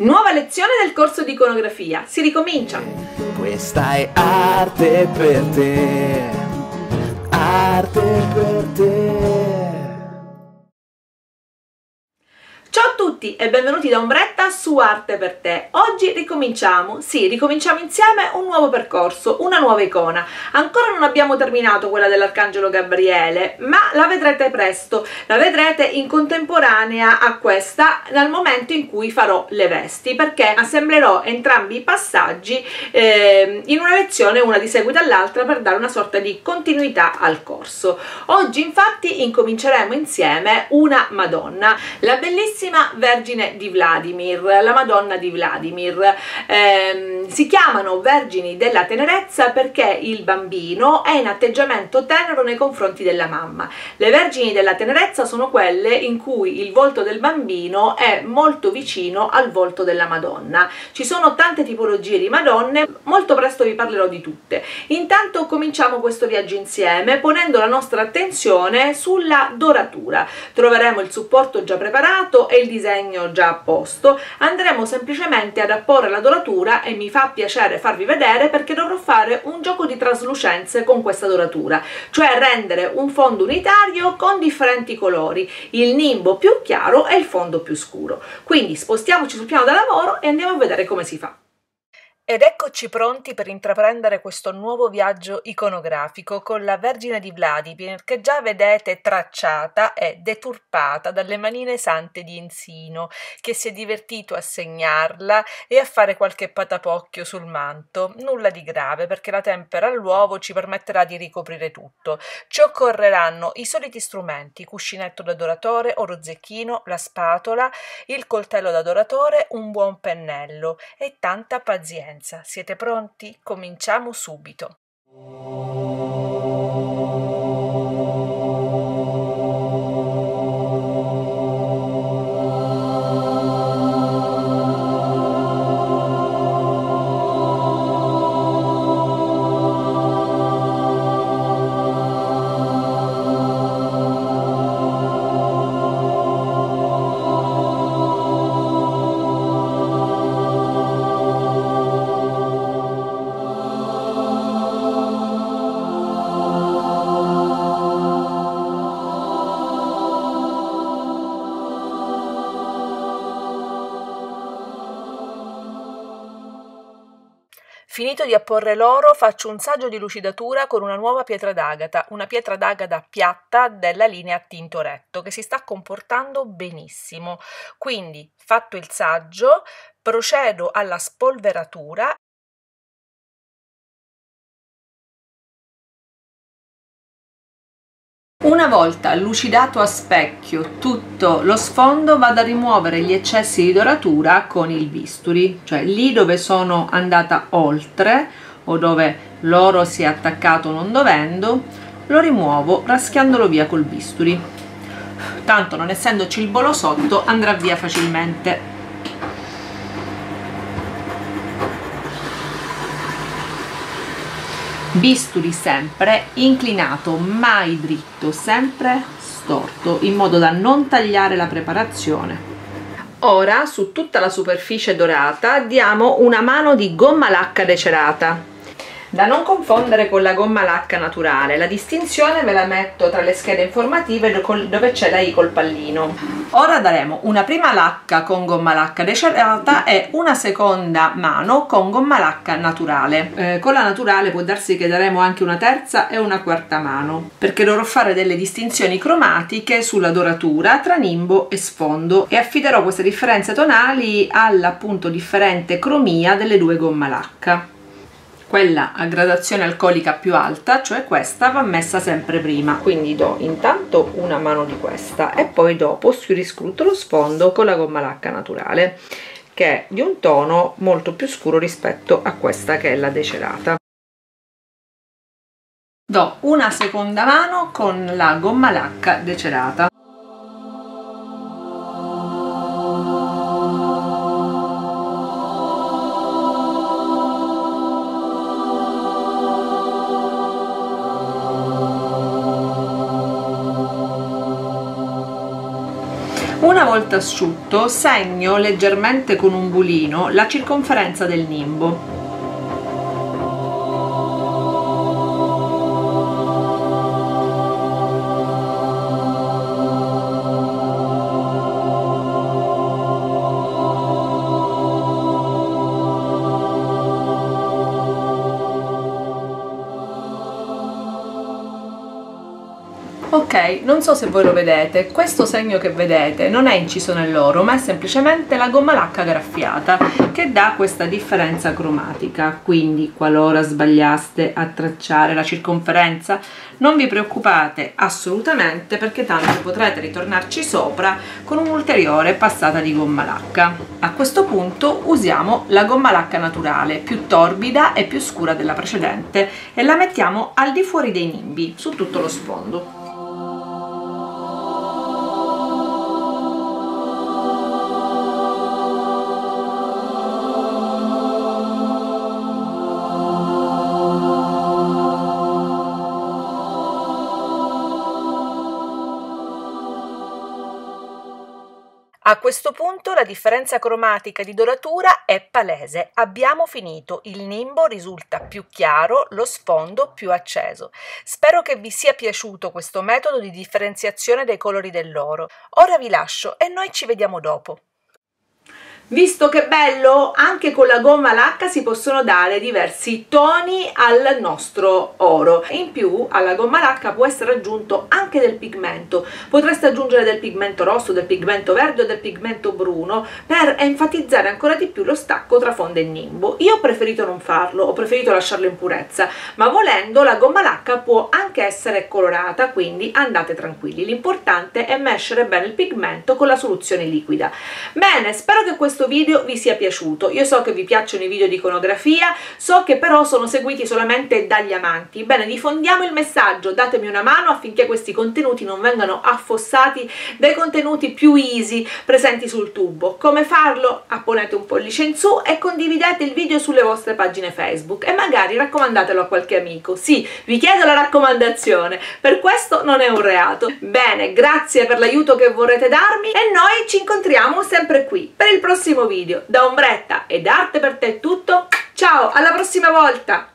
Nuova lezione del corso di iconografia, si ricomincia! Questa è arte per te, arte per te. Ciao a tutti e benvenuti da Ombretta su Arte per te. Oggi ricominciamo insieme un nuovo percorso, una nuova icona. Ancora non abbiamo terminato quella dell'Arcangelo Gabriele, ma la vedrete presto, la vedrete in contemporanea a questa nel momento in cui farò le vesti, perché assemblerò entrambi i passaggi in una lezione, una di seguito all'altra, per dare una sorta di continuità al corso. Oggi infatti incominceremo insieme una Madonna, la bellissima Vergine di Vladimir, la Madonna di Vladimir. Si chiamano Vergini della Tenerezza perché il bambino è in atteggiamento tenero nei confronti della mamma. Le Vergini della Tenerezza sono quelle in cui il volto del bambino è molto vicino al volto della Madonna. Ci sono tante tipologie di Madonne, molto presto vi parlerò di tutte. Intanto cominciamo questo viaggio insieme ponendo la nostra attenzione sulla doratura. Troveremo il supporto già preparato e il disegno già a posto. Andremo semplicemente ad apporre la doratura e mi fa piacere farvi vedere perché dovrò fare un gioco di traslucenze con questa doratura, cioè rendere un fondo unitario con differenti colori, il nimbo più chiaro e il fondo più scuro. Quindi spostiamoci sul piano da lavoro e andiamo a vedere come si fa. Ed eccoci pronti per intraprendere questo nuovo viaggio iconografico con la Vergine di Vladimir, che già vedete tracciata e deturpata dalle manine sante di Enzino, che si è divertito a segnarla e a fare qualche patapocchio sul manto. Nulla di grave, perché la tempera all'uovo ci permetterà di ricoprire tutto. Ci occorreranno i soliti strumenti: cuscinetto da doratore, oro zecchino, la spatola, il coltello da doratore, un buon pennello e tanta pazienza. Siete pronti? Cominciamo subito. Finito di apporre l'oro, faccio un saggio di lucidatura con una nuova pietra d'agata, una pietra d'agata piatta della linea Tintoretto, che si sta comportando benissimo. Quindi, fatto il saggio, procedo alla spolveratura. Una volta lucidato a specchio tutto lo sfondo, vado a rimuovere gli eccessi di doratura con il bisturi, cioè lì dove sono andata oltre o dove l'oro si è attaccato non dovendo, lo rimuovo raschiandolo via col bisturi. Tanto, non essendoci il bolo sotto, andrà via facilmente. Bisturi sempre inclinato, mai dritto, sempre storto, in modo da non tagliare la preparazione. Ora su tutta la superficie dorata diamo una mano di gomma lacca decerata, da non confondere con la gomma lacca naturale. La distinzione ve la metto tra le schede informative dove c'è la I col pallino. Ora daremo una prima lacca con gomma lacca decerata e una seconda mano con gomma lacca naturale. Con la naturale può darsi che daremo anche una terza e una quarta mano, perché dovrò fare delle distinzioni cromatiche sulla doratura tra nimbo e sfondo e affiderò queste differenze tonali alla appunto differente cromia delle due gomma lacca. Quella a gradazione alcolica più alta, cioè questa, va messa sempre prima, quindi do intanto una mano di questa e poi dopo riscruto lo sfondo con la gomma lacca naturale, che è di un tono molto più scuro rispetto a questa che è la decerata. Do una seconda mano con la gomma lacca decerata. Una Una volta asciutto segno leggermente con un bulino la circonferenza del nimbo. Ok, non so se voi lo vedete, questo segno che vedete non è inciso nell'oro, ma è semplicemente la gomma lacca graffiata che dà questa differenza cromatica. Quindi qualora sbagliaste a tracciare la circonferenza, non vi preoccupate assolutamente, perché tanto potrete ritornarci sopra con un'ulteriore passata di gomma lacca. A questo punto usiamo la gomma lacca naturale, più torbida e più scura della precedente, e la mettiamo al di fuori dei nimbi, su tutto lo sfondo. A questo punto la differenza cromatica di doratura è palese, abbiamo finito, il nimbo risulta più chiaro, lo sfondo più acceso. Spero che vi sia piaciuto questo metodo di differenziazione dei colori dell'oro. Ora vi lascio e noi ci vediamo dopo. Visto che bello, anche con la gomma lacca si possono dare diversi toni al nostro oro. In più alla gomma lacca può essere aggiunto anche del pigmento, potreste aggiungere del pigmento rosso, del pigmento verde o del pigmento bruno per enfatizzare ancora di più lo stacco tra fondo e nimbo. Io ho preferito non farlo, ho preferito lasciarlo in purezza, ma volendo la gomma lacca può anche essere colorata, quindi andate tranquilli, l'importante è mescere bene il pigmento con la soluzione liquida. Bene, spero che questo video vi sia piaciuto. Io so che vi piacciono i video di iconografia, so che però sono seguiti solamente dagli amanti. Bene, diffondiamo il messaggio, datemi una mano affinché questi contenuti non vengano affossati dai contenuti più easy presenti sul tubo. Come farlo? Apponete un pollice in su e condividete il video sulle vostre pagine Facebook e magari raccomandatelo a qualche amico. Sì, vi chiedo la raccomandazione, per questo non è un reato. Bene, grazie per l'aiuto che vorrete darmi e noi ci incontriamo sempre qui per il prossimo video. Da Ombretta e da Arte per Te è tutto, ciao, alla prossima volta!